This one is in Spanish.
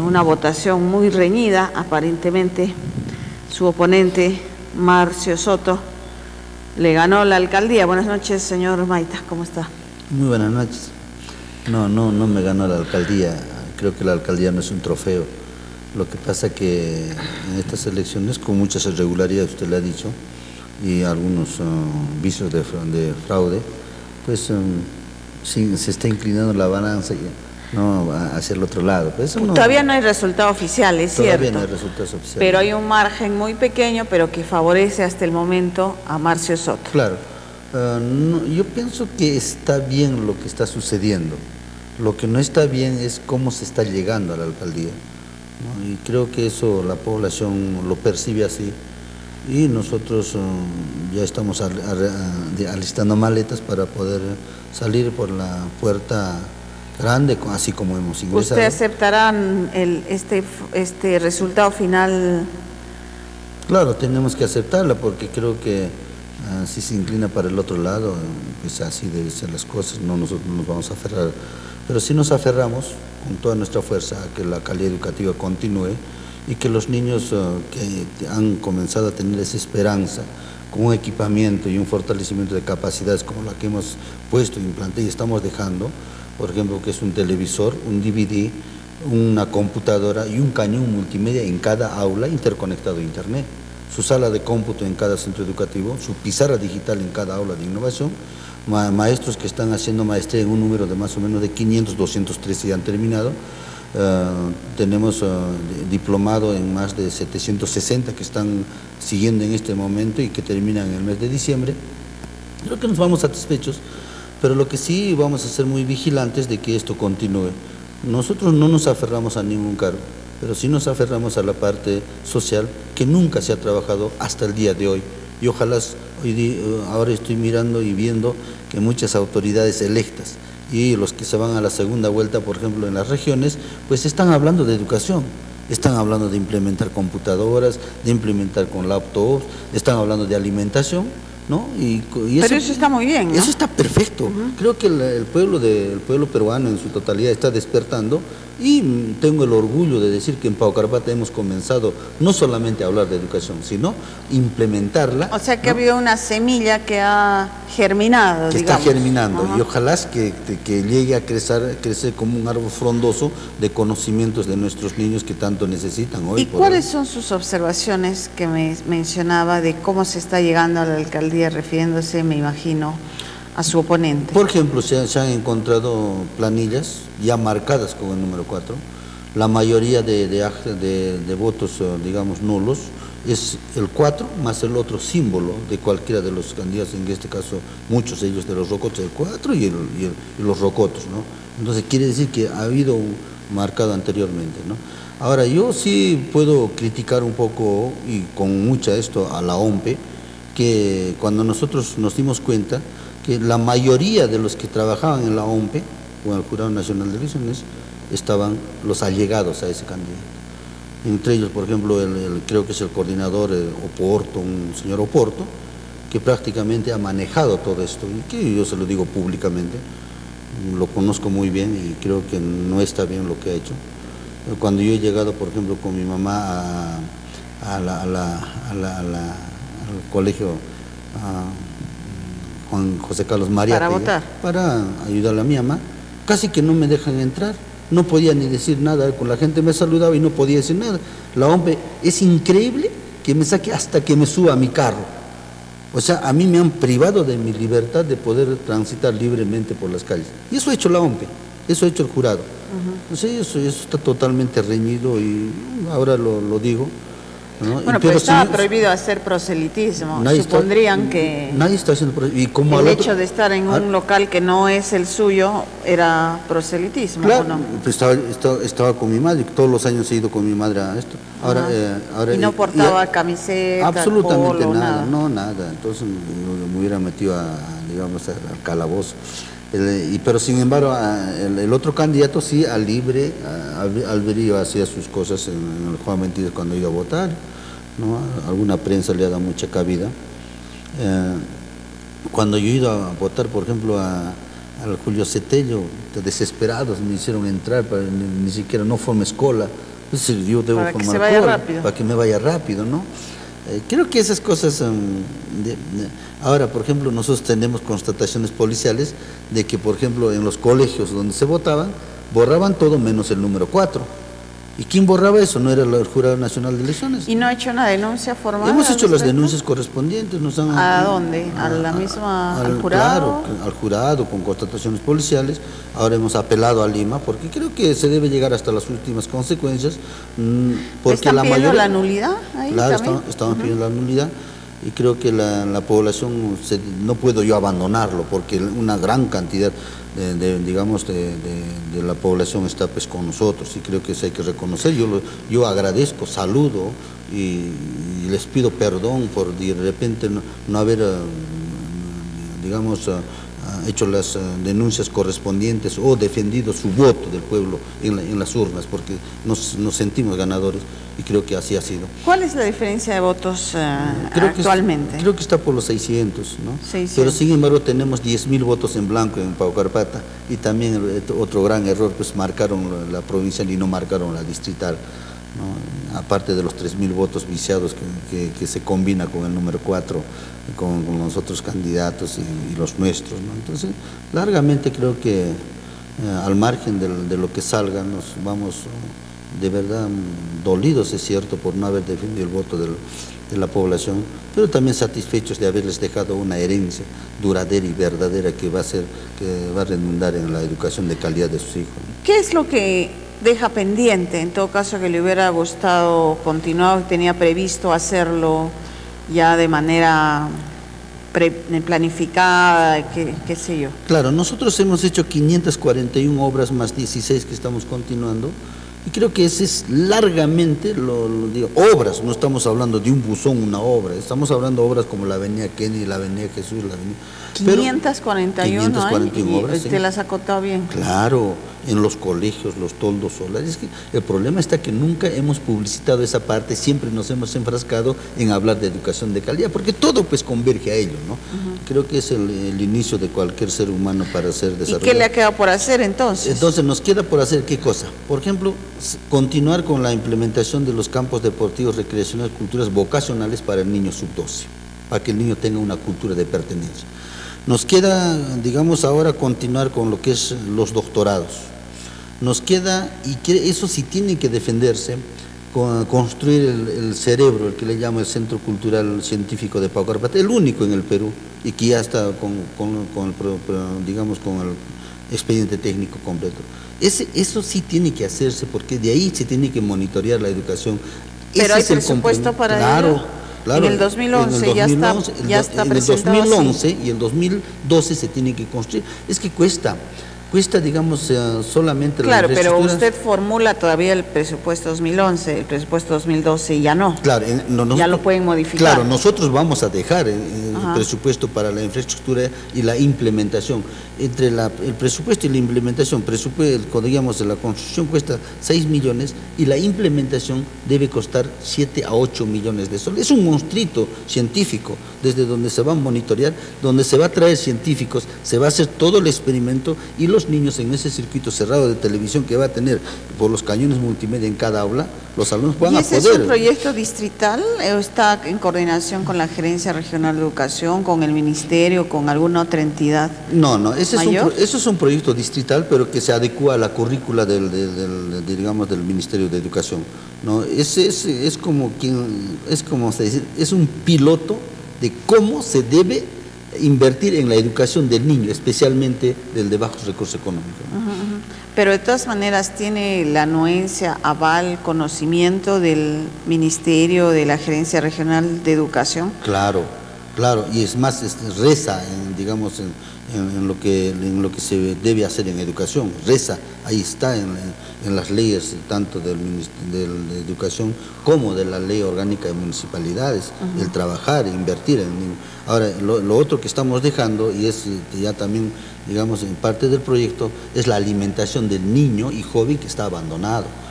en una votación muy reñida. Aparentemente su oponente, Marcio Soto, le ganó la alcaldía. Buenas noches, señor Maita, ¿cómo está? Muy buenas noches. No me ganó la alcaldía. Creo que la alcaldía no es un trofeo. Lo que pasa que en estas elecciones, con muchas irregularidades, usted le ha dicho, y algunos vicios de fraude, pues sí, se está inclinando la balanza hacia el otro lado. Pues todavía no hay resultado oficial, es cierto. Todavía no hay resultados oficiales. Pero hay un margen muy pequeño, pero que favorece hasta el momento a Marcio Soto. Claro. Yo pienso que está bien lo que está sucediendo. Lo que no está bien es cómo se está llegando a la alcaldía, ¿no? Y creo que eso la población lo percibe así. Y nosotros ya estamos alistando maletas para poder salir por la puerta grande, así como hemos ingresado. ¿Usted aceptará este resultado final? Claro, tenemos que aceptarla porque creo que si se inclina para el otro lado, pues así deben ser las cosas. Nosotros no nos vamos a aferrar, pero sí nos aferramos con toda nuestra fuerza a que la calidad educativa continúe y que los niños que han comenzado a tener esa esperanza con un equipamiento y un fortalecimiento de capacidades como la que hemos puesto, implanté y estamos dejando, por ejemplo, que es un televisor, un DVD, una computadora y un cañón multimedia en cada aula interconectado a internet, su sala de cómputo en cada centro educativo, su pizarra digital en cada aula de innovación, maestros que están haciendo maestría en un número de más o menos de 500, 213 ya han terminado. Tenemos diplomado en más de 760 que están siguiendo en este momento y que terminan en el mes de diciembre. Creo que nos vamos satisfechos, pero lo que sí vamos a ser muy vigilantes de que esto continúe. Nosotros no nos aferramos a ningún cargo, pero sí nos aferramos a la parte social que nunca se ha trabajado hasta el día de hoy. Y ojalá, ahora estoy mirando y viendo que muchas autoridades electas y los que se van a la segunda vuelta, por ejemplo, en las regiones, pues están hablando de educación, están hablando de implementar computadoras, de implementar con laptops, están hablando de alimentación, ¿no? Pero eso está muy bien, ¿no? Eso está perfecto. Creo que el pueblo peruano en su totalidad está despertando y tengo el orgullo de decir que en Paucarpata hemos comenzado no solamente a hablar de educación, sino implementarla. O sea que ha habido una semilla que ha germinado, que digamos. está germinando. Y ojalá que llegue a crecer como un árbol frondoso de conocimientos de nuestros niños que tanto necesitan hoy. ¿Y cuáles son sus observaciones que me mencionaba de cómo se está llegando a la alcaldía, refiriéndose, me imagino, a su oponente? Por ejemplo, se han encontrado planillas ya marcadas con el número 4. La mayoría de votos, digamos, nulos, es el 4 más el otro símbolo de cualquiera de los candidatos, en este caso muchos de ellos de los rocotos, el 4 y los rocotos, ¿no? Entonces quiere decir que ha habido un marcado anteriormente, ¿no? Ahora, yo sí puedo criticar un poco, y con mucha esto, a la OMPE, que cuando nosotros nos dimos cuenta que la mayoría de los que trabajaban en la OMPE, o en el Jurado Nacional de Elecciones, estaban los allegados a ese candidato. Entre ellos, por ejemplo, creo que es el coordinador Oporto, un señor Oporto, que prácticamente ha manejado todo esto, y que yo se lo digo públicamente, lo conozco muy bien y creo que no está bien lo que ha hecho. Cuando yo he llegado, por ejemplo, con mi mamá al colegio Juan José Carlos María, para votar, para ayudarle a mi mamá, casi que no me dejan entrar. No podía ni decir nada, con la gente me saludaba y no podía decir nada. La OMPE es increíble que me saque hasta que me suba a mi carro. O sea, a mí me han privado de mi libertad de poder transitar libremente por las calles. Y eso ha hecho la OMPE, eso ha hecho el jurado. O sea, eso está totalmente reñido y ahora lo digo, ¿no? Bueno, pero estaba prohibido hacer proselitismo. Supondrían que nadie está haciendo proselitismo. Y como el hecho de estar en un local que no es el suyo era proselitismo, claro, ¿o no? Pues estaba con mi madre, todos los años he ido con mi madre a esto. Ahora, ¿Y no portaba camiseta, absolutamente polo, nada? No, nada. Entonces me hubiera metido digamos, al calabozo. Pero sin embargo, el otro candidato sí, a libre albedrío hacía sus cosas en el Juan 22 cuando iba a votar, ¿no? Alguna prensa le ha dado mucha cabida. Cuando yo he ido a votar, por ejemplo, al Julio Cetello, desesperados, me hicieron entrar, ni siquiera no formé escuela. Entonces yo debo para formar que se vaya escuela, rápido. para que me vaya rápido, ¿no? Creo que esas cosas, ahora por ejemplo nosotros tenemos constataciones policiales de que por ejemplo en los colegios donde se votaban, borraban todo menos el número 4. ¿Y quién borraba eso? No era el Jurado Nacional de Elecciones. ¿Y no ha hecho una denuncia formal? Hemos hecho las respecto? denuncias correspondientes. ¿A dónde? ¿A la misma, al jurado? Claro, al jurado, con constataciones policiales. Ahora hemos apelado a Lima, porque creo que se debe llegar hasta las últimas consecuencias. Porque ¿Están la pidiendo mayoría, la nulidad ahí claro, también? estaban pidiendo la nulidad. Y creo que la población, no puedo yo abandonarlo, porque una gran cantidad digamos, de la población está pues con nosotros, y creo que eso hay que reconocer. Yo agradezco, saludo y les pido perdón por de repente no haber, digamos, hecho las denuncias correspondientes o defendido su voto del pueblo en las urnas, porque nos sentimos ganadores y creo que así ha sido. ¿Cuál es la diferencia de votos actualmente? Creo que está por los 600, ¿no? 600. Pero sin embargo tenemos 10.000 votos en blanco en Paucarpata, y también otro gran error, pues marcaron la provincial y no marcaron la distrital, ¿no? Aparte de los 3.000 votos viciados que se combina con el número 4, con los otros candidatos y los nuestros, ¿no? Entonces, largamente creo que al margen de lo que salga, nos vamos de verdad dolidos, es cierto, por no haber defendido el voto de la población, pero también satisfechos de haberles dejado una herencia duradera y verdadera que va a redundar en la educación de calidad de sus hijos, ¿no? ¿Qué es lo que deja pendiente, en todo caso, que le hubiera gustado continuar, tenía previsto hacerlo ya de manera planificada, qué sé yo? Claro, nosotros hemos hecho 541 obras más 16 que estamos continuando, y creo que ese es largamente, digo, obras, no estamos hablando de un buzón, una obra, estamos hablando de obras como la avenida Kennedy, la avenida Jesús, la avenida... 541 obras, usted las ha acotado bien. Claro, en los colegios, los toldos solares. Es que el problema está que nunca hemos publicitado esa parte, siempre nos hemos enfrascado en hablar de educación de calidad, porque todo pues converge a ello, ¿no? Creo que es el inicio de cualquier ser humano para ser desarrollado. ¿Y qué le ha quedado por hacer entonces? Entonces nos queda por hacer ¿qué cosa? Por ejemplo, continuar con la implementación de los campos deportivos, recreacionales, culturas vocacionales para el niño sub-12, para que el niño tenga una cultura de pertenencia. Nos queda, digamos, ahora continuar con lo que es los doctorados. Nos queda, y que eso sí tiene que defenderse, construir el cerebro, el que le llama el Centro Cultural Científico de Paucarpata, el único en el Perú, y que ya está digamos, con el expediente técnico completo. Eso sí tiene que hacerse, porque de ahí se tiene que monitorear la educación. Pero hay presupuesto para ello. Claro, en el 2011 ya está presentado. En el 2011 y el 2012 se tiene que construir. Es que cuesta, digamos, solamente claro, la pero infraestructura. usted formula todavía el presupuesto 2011, el presupuesto 2012 ya no. Claro, ya lo pueden modificar. Claro, nosotros vamos a dejar el presupuesto para la infraestructura y la implementación. Entre el presupuesto y la implementación, digamos, la construcción cuesta 6 millones y la implementación debe costar 7 a 8 millones de soles. Es un monstruito científico, desde donde se va a monitorear, donde se va a traer científicos, se va a hacer todo el experimento, y los niños en ese circuito cerrado de televisión que va a tener por los cañones multimedia en cada aula, los alumnos van a poder. ¿Y ese es un proyecto distrital o está en coordinación con la Gerencia Regional de Educación, con el Ministerio, con alguna otra entidad? No, ese es un proyecto distrital, pero que se adecua a la currícula digamos, del Ministerio de Educación, ¿no? Es como se dice, es un piloto de cómo se debe invertir en la educación del niño, especialmente del de bajos recursos económicos. Pero de todas maneras tiene la anuencia, aval, conocimiento del Ministerio, de la Gerencia Regional de Educación. Claro, y es más, reza, digamos, en lo que se debe hacer en educación, reza, ahí está en las leyes tanto de educación como de la ley orgánica de municipalidades, el trabajar, invertir en el niño. Ahora, lo otro que estamos dejando, y es ya también, digamos, en parte del proyecto, es la alimentación del niño y joven que está abandonado.